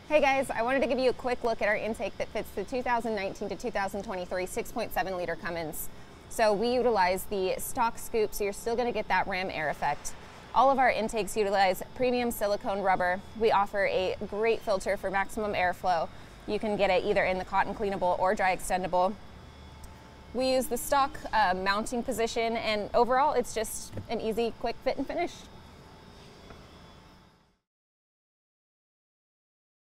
Hey guys, I wanted to give you a quick look at our intake that fits the 2019 to 2023 6.7 liter Cummins. So we utilize the stock scoop, so you're still going to get that ram air effect. All of our intakes utilize premium silicone rubber. We offer a great filter for maximum airflow. You can get it either in the cotton cleanable or dry extendable. We use the stock mounting position, and overall it's just an easy, quick fit and finish.